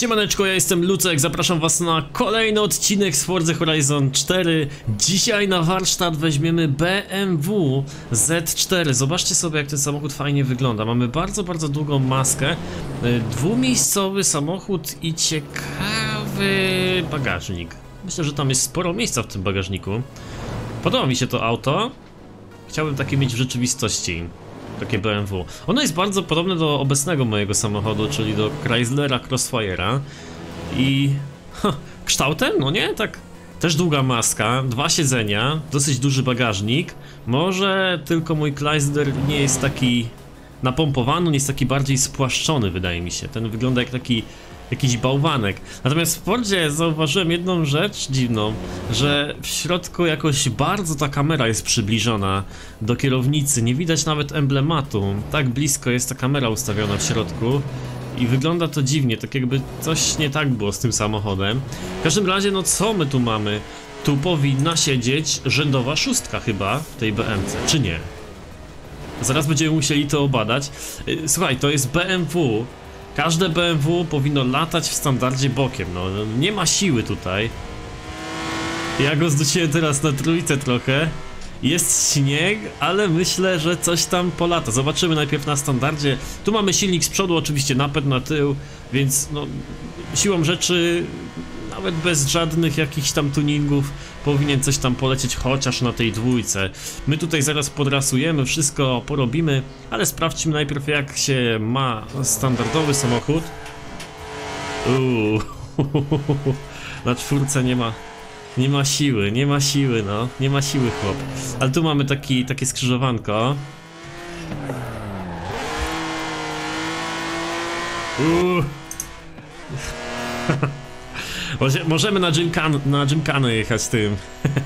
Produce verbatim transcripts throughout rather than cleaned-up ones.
Siemaneczko, ja jestem Lucek, zapraszam was na kolejny odcinek z Forza Horizon cztery. Dzisiaj na warsztat weźmiemy B M W Z cztery. Zobaczcie sobie, jak ten samochód fajnie wygląda. Mamy bardzo, bardzo długą maskę, dwumiejscowy samochód i ciekawy bagażnik. Myślę, że tam jest sporo miejsca w tym bagażniku. Podoba mi się to auto. Chciałbym takie mieć w rzeczywistości. Takie B M W. Ono jest bardzo podobne do obecnego mojego samochodu, czyli do Chryslera Crossfire'a. I ha, kształtem, no nie? Tak też długa maska, dwa siedzenia, dosyć duży bagażnik. Może tylko mój Chrysler nie jest taki napompowany, nie jest taki bardziej spłaszczony, wydaje mi się. Ten wygląda jak taki jakiś bałwanek. Natomiast w Fordzie zauważyłem jedną rzecz dziwną, że w środku jakoś bardzo ta kamera jest przybliżona do kierownicy. Nie widać nawet emblematu. Tak blisko jest ta kamera ustawiona w środku i wygląda to dziwnie, tak jakby coś nie tak było z tym samochodem. W każdym razie, no co my tu mamy? Tu powinna siedzieć rzędowa szóstka chyba w tej B M C, czy nie? Zaraz będziemy musieli to obadać. Słuchaj, to jest B M W. Każde B M W powinno latać w standardzie bokiem, no nie ma siły tutaj. Ja go zdusiłem teraz na trójce trochę. Jest śnieg, ale myślę, że coś tam polata. Zobaczymy najpierw na standardzie. Tu mamy silnik z przodu, oczywiście napęd na tył, więc no siłą rzeczy nawet bez żadnych jakichś tam tuningów powinien coś tam polecieć chociaż na tej dwójce. My tutaj zaraz podrasujemy, wszystko porobimy, ale sprawdźmy najpierw, jak się ma standardowy samochód. Uuu, na czwórce nie ma nie ma siły, nie ma siły, no, nie ma siły chłop. Ale tu mamy taki, takie skrzyżowanko. Uuu. Możemy na gymkan, na gymkanę jechać tym.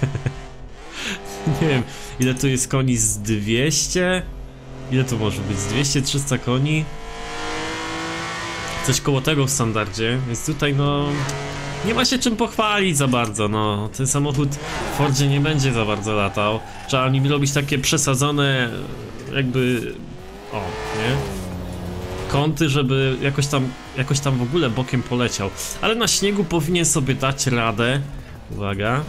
Nie wiem, ile tu jest koni, z dwieście? Ile to może być? Z dwieście trzysta koni? Coś koło tego w standardzie, więc tutaj no nie ma się czym pochwalić za bardzo, no. Ten samochód w Fordzie nie będzie za bardzo latał. Trzeba nim robić takie przesadzone jakby... o, nie? Kąty, żeby jakoś tam, jakoś tam w ogóle bokiem poleciał. Ale na śniegu powinien sobie dać radę. Uwaga.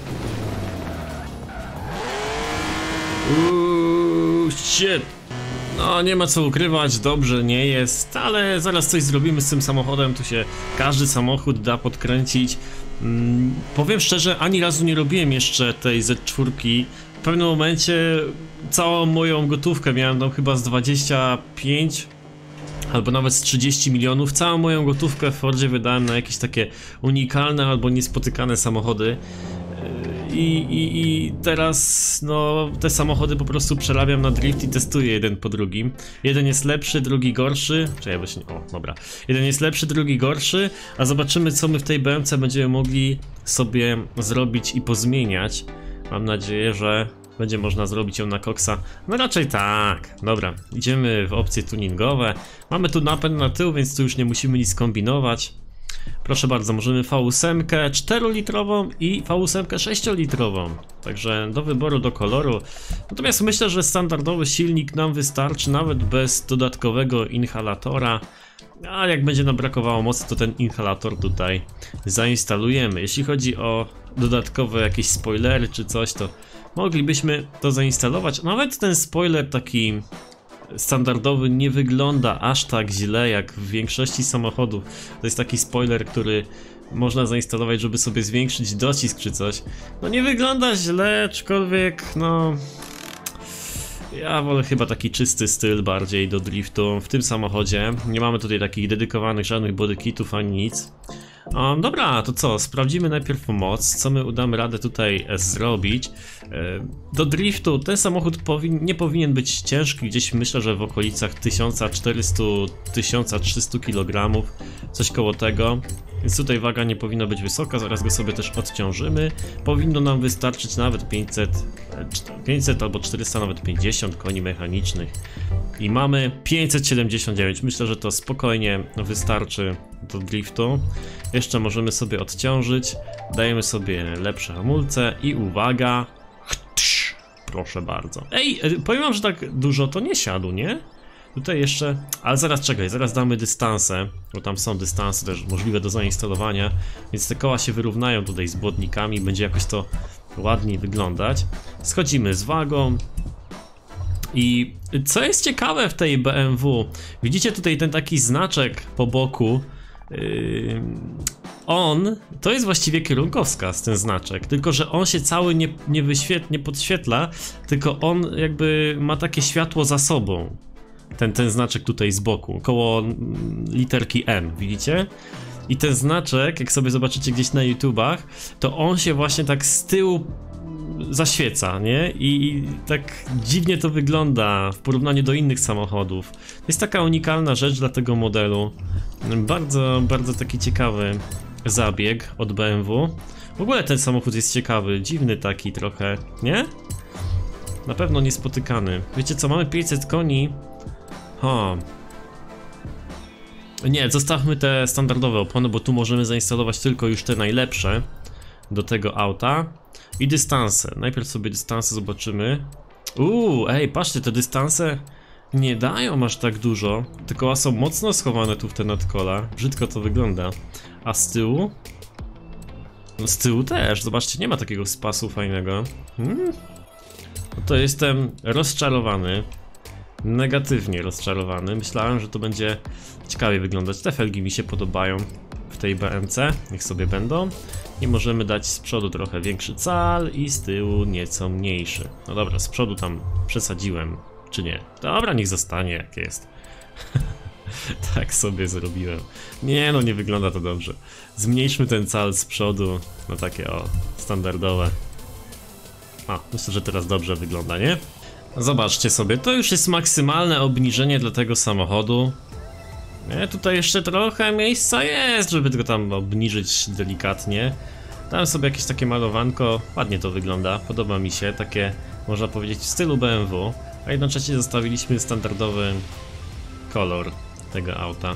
Uuu, shit. No nie ma co ukrywać, dobrze nie jest, ale zaraz coś zrobimy z tym samochodem, tu się każdy samochód da podkręcić. Hmm, powiem szczerze, ani razu nie robiłem jeszcze tej Z cztery. W pewnym momencie całą moją gotówkę miałem tam chyba z dwadzieścia pięć albo nawet z trzydzieści milionów. Całą moją gotówkę w Fordzie wydałem na jakieś takie unikalne albo niespotykane samochody. I, i, I teraz no te samochody po prostu przerabiam na drift i testuję jeden po drugim. Jeden jest lepszy, drugi gorszy. Czekaj, właśnie, o, dobra. Jeden jest lepszy, drugi gorszy, a zobaczymy, co my w tej B M C będziemy mogli sobie zrobić i pozmieniać. Mam nadzieję, że będzie można zrobić ją na koksa. No raczej tak. Dobra, idziemy w opcje tuningowe. Mamy tu napęd na tył, więc tu już nie musimy nic kombinować. Proszę bardzo, możemy V osiem czterolitrową i V osiem sześciolitrową. Także do wyboru, do koloru. Natomiast myślę, że standardowy silnik nam wystarczy nawet bez dodatkowego inhalatora. A jak będzie nam brakowało mocy, to ten inhalator tutaj zainstalujemy. Jeśli chodzi o dodatkowe jakieś spoilery czy coś, to moglibyśmy to zainstalować. Nawet ten spoiler taki standardowy nie wygląda aż tak źle jak w większości samochodów. To jest taki spoiler, który można zainstalować, żeby sobie zwiększyć docisk czy coś. No nie wygląda źle, aczkolwiek no... ja wolę chyba taki czysty styl bardziej do driftu w tym samochodzie. Nie mamy tutaj takich dedykowanych żadnych bodykitów ani nic. Um, dobra, to co? Sprawdzimy najpierw moc, co my udamy radę tutaj zrobić. Do driftu ten samochód powin nie powinien być ciężki, gdzieś myślę, że w okolicach tysiąc czterysta do tysiąc trzysta kilogramów, coś koło tego. Więc tutaj waga nie powinna być wysoka, zaraz go sobie też odciążymy. Powinno nam wystarczyć nawet pięćset, pięćset albo czterysta, nawet pięćdziesiąt koni mechanicznych. I mamy pięćset siedemdziesiąt dziewięć, myślę, że to spokojnie wystarczy do driftu. Jeszcze możemy sobie odciążyć, dajemy sobie lepsze hamulce i uwaga, proszę bardzo. Ej, powiem wam, że tak dużo to nie siadł, nie? Tutaj jeszcze, ale zaraz czekaj, zaraz damy dystanse, bo tam są dystanse też możliwe do zainstalowania, więc te koła się wyrównają tutaj z błotnikami, będzie jakoś to ładniej wyglądać. Schodzimy z wagą. I co jest ciekawe w tej B M W, widzicie tutaj ten taki znaczek po boku, yy, on, to jest właściwie kierunkowskaz, ten znaczek, tylko że on się cały nie, nie, wyświet, nie podświetla, tylko on jakby ma takie światło za sobą, ten, ten znaczek tutaj z boku, koło literki M, widzicie? I ten znaczek, jak sobie zobaczycie gdzieś na YouTubach, to on się właśnie tak z tyłu zaświeca, nie? I tak dziwnie to wygląda w porównaniu do innych samochodów. To jest taka unikalna rzecz dla tego modelu. Bardzo, bardzo taki ciekawy zabieg od B M W. W ogóle ten samochód jest ciekawy, dziwny taki trochę, nie? Na pewno niespotykany. Wiecie co, mamy pięćset koni. Ha. Nie, zostawmy te standardowe opony, bo tu możemy zainstalować tylko już te najlepsze do tego auta. I dystanse. Najpierw sobie dystanse zobaczymy. Uuu, ej, patrzcie, te dystanse nie dają aż tak dużo. Te koła są mocno schowane tu w te nadkola. Brzydko to wygląda. A z tyłu? No z tyłu też, zobaczcie, nie ma takiego spasu fajnego. Hmm? No to jestem rozczarowany. Negatywnie rozczarowany. Myślałem, że to będzie ciekawie wyglądać. Te felgi mi się podobają w tej B M C. Niech sobie będą. I możemy dać z przodu trochę większy cal i z tyłu nieco mniejszy. No dobra, z przodu tam przesadziłem, czy nie? Dobra, niech zostanie jak jest. Tak sobie zrobiłem. Nie no, nie wygląda to dobrze. Zmniejszmy ten cal z przodu na takie o, standardowe. A, myślę, że teraz dobrze wygląda, nie? Zobaczcie sobie, to już jest maksymalne obniżenie dla tego samochodu. Nie, tutaj jeszcze trochę miejsca jest, żeby tylko tam obniżyć delikatnie. Dałem sobie jakieś takie malowanko, ładnie to wygląda, podoba mi się, takie można powiedzieć w stylu B M W. A jednocześnie zostawiliśmy standardowy kolor tego auta.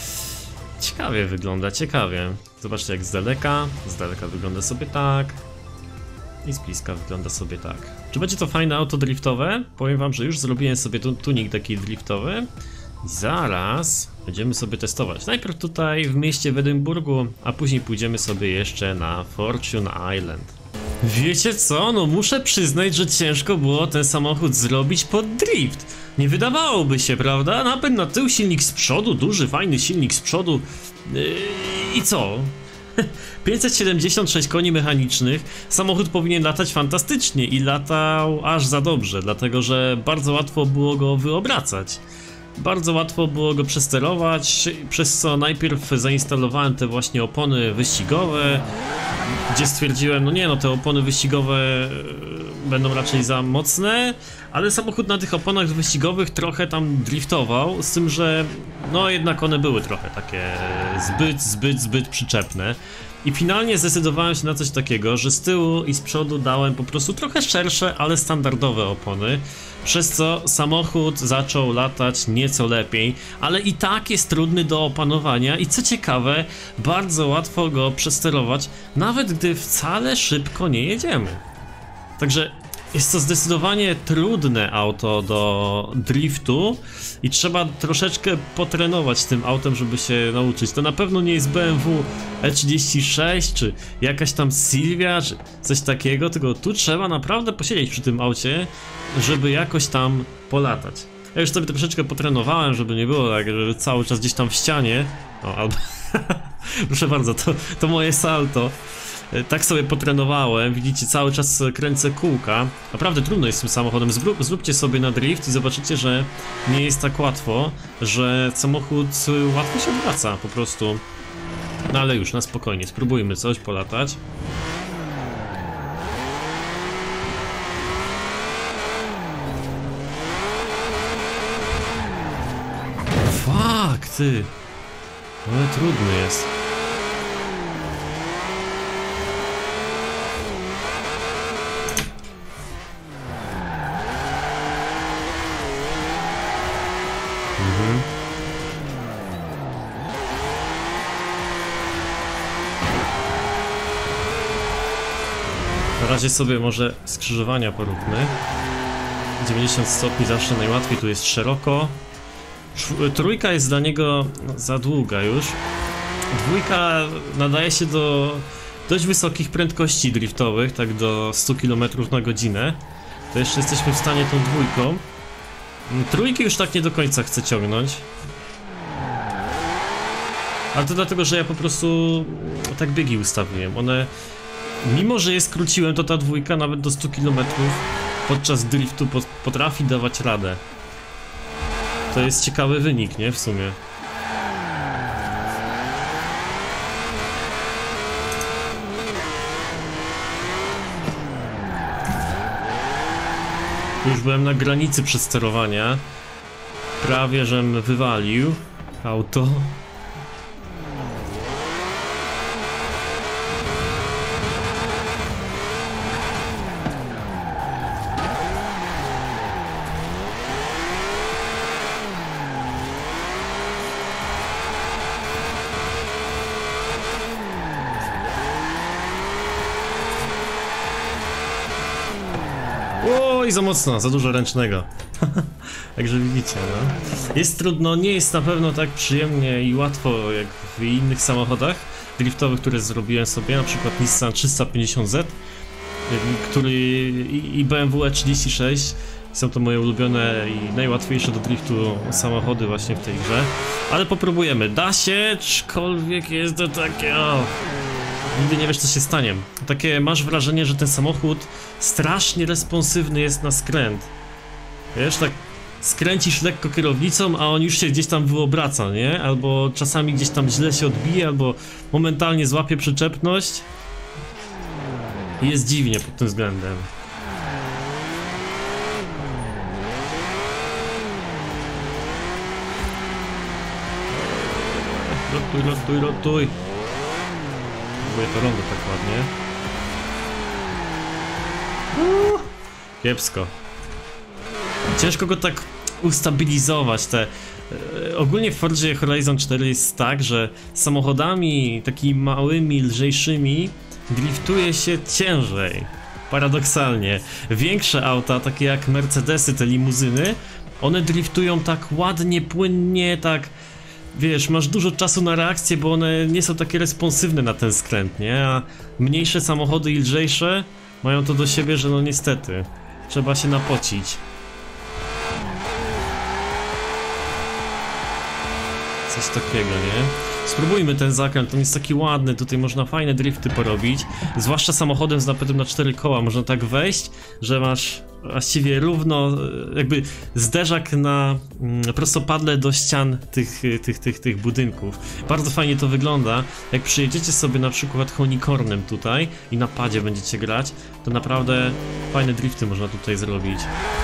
Ciekawie wygląda, ciekawie. Zobaczcie jak z daleka, z daleka wygląda sobie tak. I z bliska wygląda sobie tak. Czy będzie to fajne auto driftowe? Powiem wam, że już zrobiłem sobie tu tuning taki driftowy. I zaraz będziemy sobie testować. Najpierw tutaj w mieście w Edynburgu, a później pójdziemy sobie jeszcze na Fortune Island. Wiecie co? No muszę przyznać, że ciężko było ten samochód zrobić pod drift. Nie wydawałoby się, prawda? Napęd na tył, silnik z przodu, duży, fajny silnik z przodu. Yy, I co? pięćset siedemdziesiąt sześć koni mechanicznych. Samochód powinien latać fantastycznie i latał aż za dobrze, dlatego że bardzo łatwo było go wyobracać. Bardzo łatwo było go przesterować, przez co najpierw zainstalowałem te właśnie opony wyścigowe, gdzie stwierdziłem, no nie no, te opony wyścigowe będą raczej za mocne, ale samochód na tych oponach wyścigowych trochę tam driftował, z tym, że no jednak one były trochę takie zbyt, zbyt, zbyt przyczepne. I finalnie zdecydowałem się na coś takiego, że z tyłu i z przodu dałem po prostu trochę szersze, ale standardowe opony, przez co samochód zaczął latać nieco lepiej, ale i tak jest trudny do opanowania i co ciekawe, bardzo łatwo go przesterować, nawet gdy wcale szybko nie jedziemy. Także jest to zdecydowanie trudne auto do driftu i trzeba troszeczkę potrenować tym autem, żeby się nauczyć. To na pewno nie jest B M W E trzydzieści sześć czy jakaś tam Silvia czy coś takiego, tylko tu trzeba naprawdę posiedzieć przy tym aucie, żeby jakoś tam polatać. Ja już sobie troszeczkę potrenowałem, żeby nie było tak, że cały czas gdzieś tam w ścianie. O, albo... Proszę bardzo, to, to moje salto. Tak sobie potrenowałem, widzicie, cały czas kręcę kółka. Naprawdę trudno jest z tym samochodem. Zrób, zróbcie sobie na drift i zobaczycie, że nie jest tak łatwo, że samochód łatwo się wraca po prostu. No ale już, na spokojnie, spróbujmy coś polatać. Fuck, ty. Ale trudny jest. Mhm. Na razie sobie może skrzyżowania poróbmy. dziewięćdziesiąt stopni zawsze najłatwiej, tu jest szeroko. Trójka jest dla niego za długa już. Dwójka nadaje się do dość wysokich prędkości driftowych, tak do stu kilometrów na godzinę. To jeszcze jesteśmy w stanie tą dwójką. Trójki już tak nie do końca chcę ciągnąć. Ale to dlatego, że ja po prostu tak biegi ustawiłem. One, mimo że je skróciłem, to ta dwójka nawet do stu kilometrów podczas driftu potrafi dawać radę. To jest ciekawy wynik, nie? W sumie. Już byłem na granicy przesterowania. Prawie żem wywalił auto. Oj, za mocno, za dużo ręcznego. Także widzicie, no. Jest trudno, nie jest na pewno tak przyjemnie i łatwo jak w innych samochodach driftowych, które zrobiłem sobie, na przykład Nissan trzysta pięćdziesiąt Z, który i B M W E trzydzieści sześć. Są to moje ulubione i najłatwiejsze do driftu samochody właśnie w tej grze. Ale popróbujemy. Da się, aczkolwiek jest to takie... O. Nigdy nie wiesz, co się stanie. Takie masz wrażenie, że ten samochód strasznie responsywny jest na skręt. Wiesz, tak skręcisz lekko kierownicą, a on już się gdzieś tam wyobraca, nie? Albo czasami gdzieś tam źle się odbije, albo momentalnie złapie przyczepność. I jest dziwnie pod tym względem. Rotuj, rotuj, rotuj. Próbuję to rondo tak ładnie. Uuu, kiepsko. Ciężko go tak ustabilizować. Te, e, ogólnie w Forzie Horizon cztery jest tak, że samochodami takimi małymi, lżejszymi driftuje się ciężej. Paradoksalnie. Większe auta, takie jak Mercedesy, te limuzyny, one driftują tak ładnie, płynnie, tak... Wiesz, masz dużo czasu na reakcję, bo one nie są takie responsywne na ten skręt, nie? A mniejsze samochody i lżejsze mają to do siebie, że no niestety trzeba się napocić. Coś takiego, nie? Spróbujmy ten zakręt, on jest taki ładny, tutaj można fajne drifty porobić. Zwłaszcza samochodem z napędem na cztery koła można tak wejść, że masz właściwie równo, jakby zderzak na prostopadle do ścian tych, tych, tych, tych budynków. Bardzo fajnie to wygląda. Jak przyjedziecie sobie na przykład Honikornem tutaj i na padzie będziecie grać, to naprawdę fajne drifty można tutaj zrobić.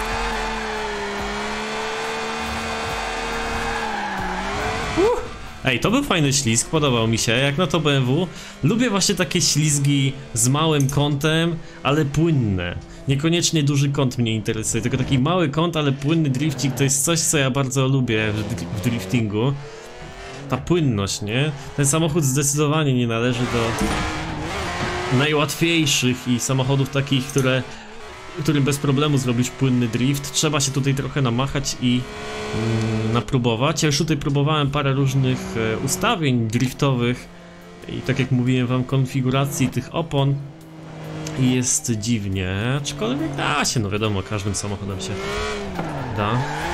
Ej, to był fajny ślizg, podobał mi się, jak na to B M W. Lubię właśnie takie ślizgi z małym kątem, ale płynne. Niekoniecznie duży kąt mnie interesuje, tylko taki mały kąt, ale płynny driftik to jest coś, co ja bardzo lubię w, w driftingu. Ta płynność, nie? Ten samochód zdecydowanie nie należy do najłatwiejszych i samochodów takich, które... którym bez problemu zrobić płynny drift. Trzeba się tutaj trochę namachać i mm, napróbować. Ja już tutaj próbowałem parę różnych e, ustawień driftowych i tak jak mówiłem wam, konfiguracji tych opon i jest dziwnie, aczkolwiek da się, no wiadomo, każdym samochodem się da.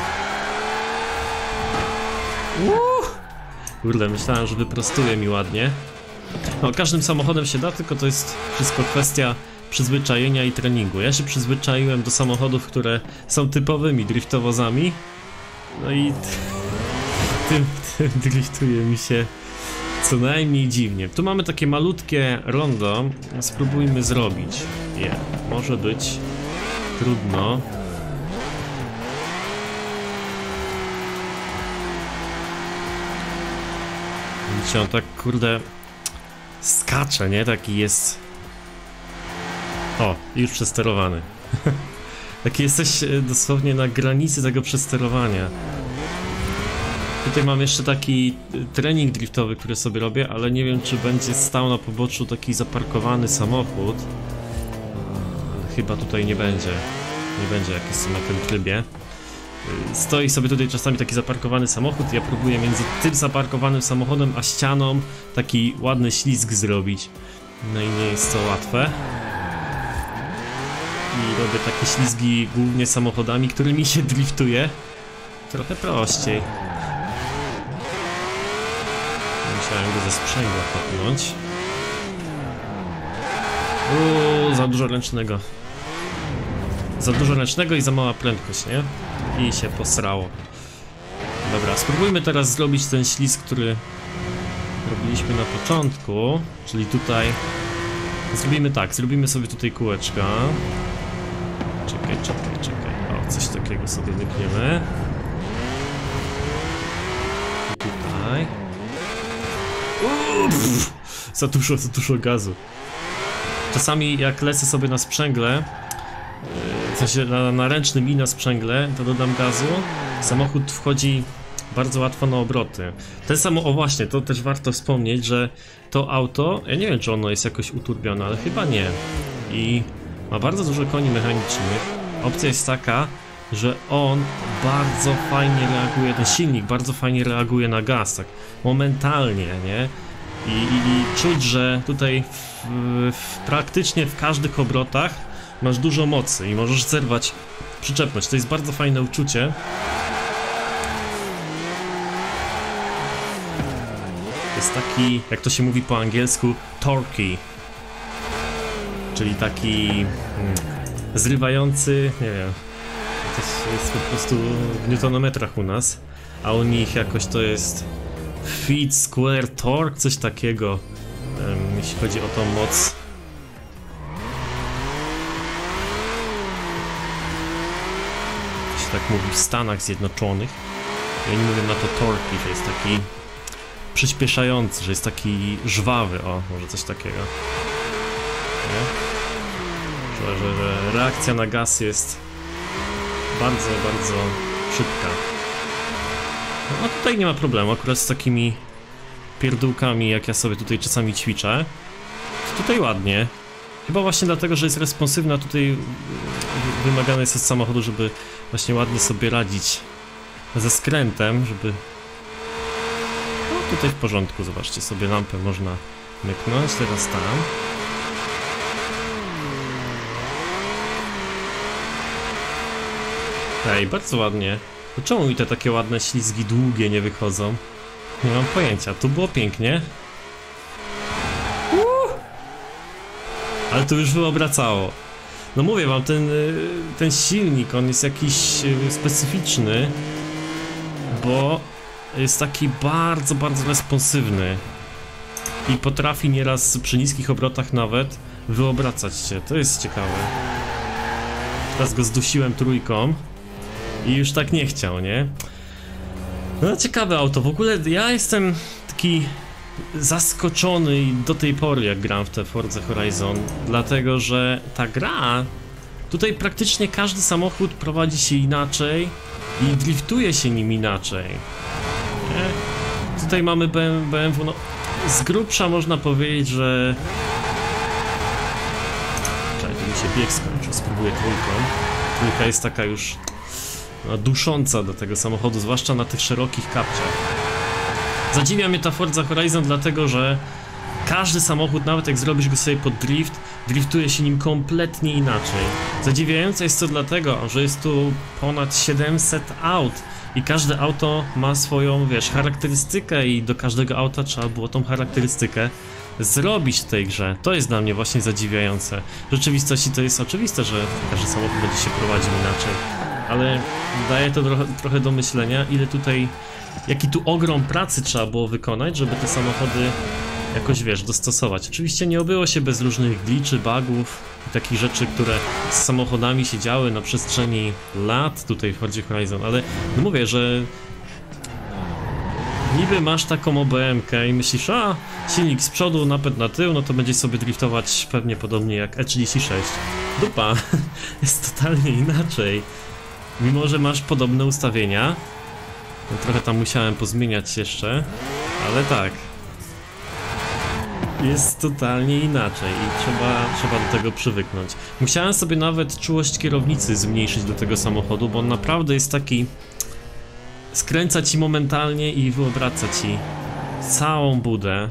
Uuu! Kurde, myślałem, że wyprostuje mi ładnie. No, każdym samochodem się da, tylko to jest wszystko kwestia przyzwyczajenia i treningu. Ja się przyzwyczaiłem do samochodów, które są typowymi driftowozami. No i tym, tym driftuje mi się co najmniej dziwnie. Tu mamy takie malutkie rondo. Spróbujmy zrobić je. Może być trudno. Widzicie, on tak kurde skacze, nie? Taki jest... O, już przesterowany. Taki jesteś dosłownie na granicy tego przesterowania. Tutaj mam jeszcze taki trening driftowy, który sobie robię, ale nie wiem, czy będzie stał na poboczu taki zaparkowany samochód. Ale chyba tutaj nie będzie. Nie będzie, jak jestem na tym trybie. stoi sobie tutaj czasami taki zaparkowany samochód, ja próbuję między tym zaparkowanym samochodem a ścianą taki ładny ślizg zrobić. No i nie jest to łatwe. I robię takie ślizgi głównie samochodami, którymi się driftuje. Trochę prościej. Musiałem go ze sprzęgła popchnąć. Uuu, za dużo ręcznego. Za dużo ręcznego i za mała prędkość, nie? I się posrało. Dobra, spróbujmy teraz zrobić ten ślizg, który robiliśmy na początku. Czyli tutaj... Zrobimy tak, zrobimy sobie tutaj kółeczka. Czekaj, czekaj, czekaj. O, coś takiego sobie wykniemy. I tutaj. Uuu, pff, za dużo, za dużo gazu. Czasami jak lecę sobie na sprzęgle, w sensie na, na ręcznym i na sprzęgle, to dodam gazu. Samochód wchodzi bardzo łatwo na obroty. Ten samo, o właśnie, to też warto wspomnieć, że to auto, ja nie wiem czy ono jest jakoś uturbione, ale chyba nie. I ma bardzo dużo koni mechanicznych. Opcja jest taka, że on bardzo fajnie reaguje, ten silnik bardzo fajnie reaguje na gaz, tak momentalnie, nie? I, i, i czuć, że tutaj w, w, praktycznie w każdych obrotach masz dużo mocy i możesz zerwać przyczepność. To jest bardzo fajne uczucie. To jest taki, jak to się mówi po angielsku, torquey. Czyli taki hmm, zrywający, nie wiem, to jest po prostu w newtonometrach u nas, a u nich jakoś to jest feet square torque, coś takiego, um, jeśli chodzi o tą moc. To się tak mówi w Stanach Zjednoczonych. I oni mówią na to torquey, że jest taki przyspieszający, że jest taki żwawy, o, może coś takiego. Nie? Że, że, że reakcja na gaz jest bardzo, bardzo szybka. No tutaj nie ma problemu, akurat z takimi pierdółkami, jak ja sobie tutaj czasami ćwiczę. To tutaj ładnie. Chyba właśnie dlatego, że jest responsywna, tutaj wymagane jest od samochodu, żeby właśnie ładnie sobie radzić ze skrętem, żeby... No tutaj w porządku, zobaczcie, sobie lampę można myknąć, teraz tam. Ej, bardzo ładnie. To czemu mi te takie ładne ślizgi długie nie wychodzą? Nie mam pojęcia, tu było pięknie. Uuu! Ale to już wyobracało. No mówię wam, ten, ten silnik, on jest jakiś specyficzny, bo jest taki bardzo, bardzo responsywny i potrafi nieraz przy niskich obrotach nawet wyobracać się. To jest ciekawe. Teraz go zdusiłem trójką i już tak nie chciał, nie? No ciekawe auto, w ogóle ja jestem taki zaskoczony do tej pory, jak gram w te Forza Horizon, dlatego że ta gra, tutaj praktycznie każdy samochód prowadzi się inaczej i driftuje się nim inaczej, nie? Tutaj mamy B M W, no z grubsza można powiedzieć, że... Czekaj, tu mi się bieg skończył, spróbuję trójką. Trójka jest taka już no, dusząca do tego samochodu, zwłaszcza na tych szerokich kapciach. Zadziwia mnie ta Forza Horizon dlatego, że każdy samochód, nawet jak zrobisz go sobie pod drift, driftuje się nim kompletnie inaczej. Zadziwiające jest to dlatego, że jest tu ponad siedemset aut i każde auto ma swoją, wiesz, charakterystykę i do każdego auta trzeba było tą charakterystykę zrobić w tej grze. To jest dla mnie właśnie zadziwiające. W rzeczywistości to jest oczywiste, że każdy samochód będzie się prowadził inaczej, ale daje to trochę, trochę do myślenia, ile tutaj, jaki tu ogrom pracy trzeba było wykonać, żeby te samochody jakoś, wiesz, dostosować. Oczywiście nie obyło się bez różnych glitchy, bugów i takich rzeczy, które z samochodami się działy na przestrzeni lat tutaj w Forzie Horizon, ale no mówię, że niby masz taką O B M-kę i myślisz, a silnik z przodu, napęd na tył, no to będzie sobie driftować pewnie podobnie jak E trzydzieści sześć. Dupa, jest totalnie inaczej. Mimo że masz podobne ustawienia, no trochę tam musiałem pozmieniać jeszcze, ale tak. jest totalnie inaczej i trzeba, trzeba do tego przywyknąć. Musiałem sobie nawet czułość kierownicy zmniejszyć do tego samochodu, bo on naprawdę jest taki... Skręca ci momentalnie i wyobraca ci całą budę.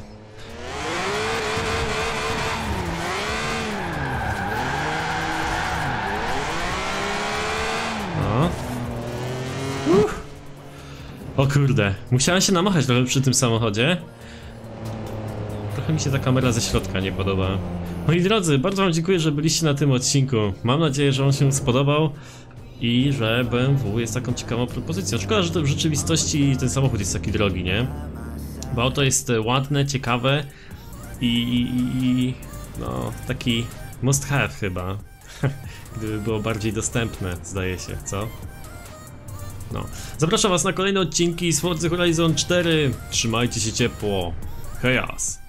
O. Uff. O kurde, musiałem się namachać trochę przy tym samochodzie. Trochę mi się ta kamera ze środka nie podoba. Moi drodzy, bardzo wam dziękuję, że byliście na tym odcinku. Mam nadzieję, że on się spodobał i że B M W jest taką ciekawą propozycją. Szkoda, że to w rzeczywistości ten samochód jest taki drogi, nie? Bo auto jest ładne, ciekawe i, i, i no, taki must have chyba. Gdyby było bardziej dostępne, zdaje się, co? No. Zapraszam was na kolejne odcinki z Forza Horizon cztery. Trzymajcie się ciepło. Chaos.